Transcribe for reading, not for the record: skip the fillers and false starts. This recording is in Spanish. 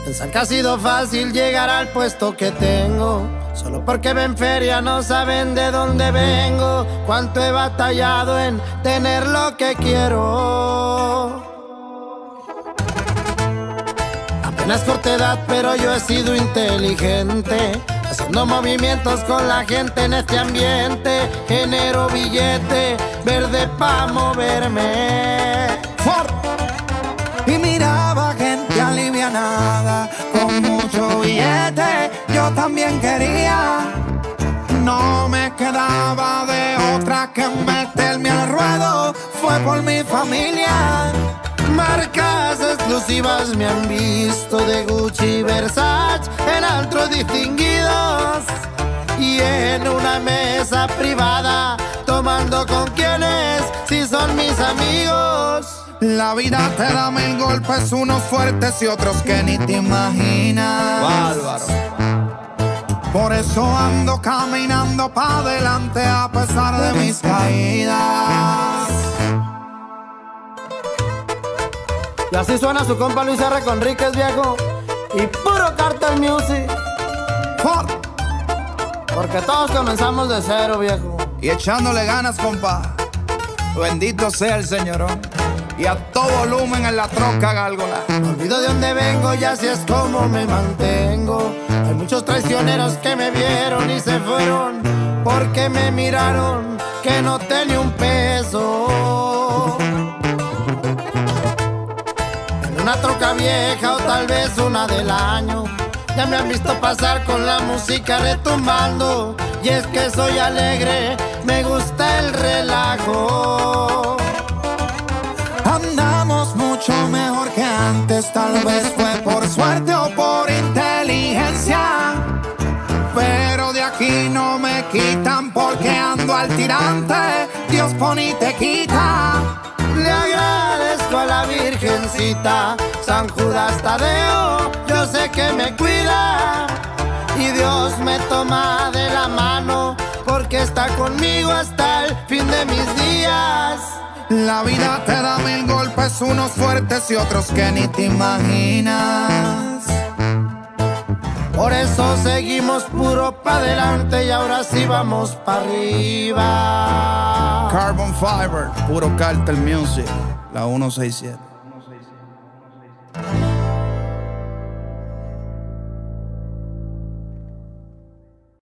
Pensar que ha sido fácil llegar al puesto que tengo. Solo porque ven feria no saben de dónde vengo. Cuánto he batallado en tener lo que quiero. Apenas corta edad, pero yo he sido inteligente, haciendo movimientos con la gente en este ambiente. Genero billete verde pa' moverme. Y miraba gente alivianada con mucho billete, yo también quería. No me quedaba de otra que meterme al ruedo, fue por mi familia. Marcas exclusivas me han visto de Gucci y Versace en altros distinguidos y en una mesa privada tomando con quienes si son mis amigos. La vida te da mil golpes, unos fuertes y otros que ni te imaginas. Bárbaro. Por eso ando caminando pa' adelante a pesar de mis caídas. Y así suena su compa Luis R. Conríquez, viejo. Y puro Cartel Music. Porque todos comenzamos de cero, viejo. Y echándole ganas, compa. Bendito sea el Señorón. Y a todo volumen en la troca gárgola. Me olvido de dónde vengo y así es como me mantengo. Hay muchos traicioneros que me vieron y se fueron porque me miraron que no tenía un peso. En una troca vieja o tal vez una del año, ya me han visto pasar con la música retumbando. Y es que soy alegre, me gusta el relajo. Andamos mucho mejor que antes, tal vez fue por suerte o por inteligencia. Pero de aquí no me quitan porque ando al tirante, Dios pone y te quita. Le agradezco a la Virgencita, San Judas Tadeo, yo sé que me cuida. Y Dios me toma de la mano porque está conmigo hasta el fin de mis días. La vida te da mil golpes, unos fuertes y otros que ni te imaginas. Por eso seguimos puro pa' adelante y ahora sí vamos pa' arriba. Carbon Fiber, puro Cartel Music, la 167.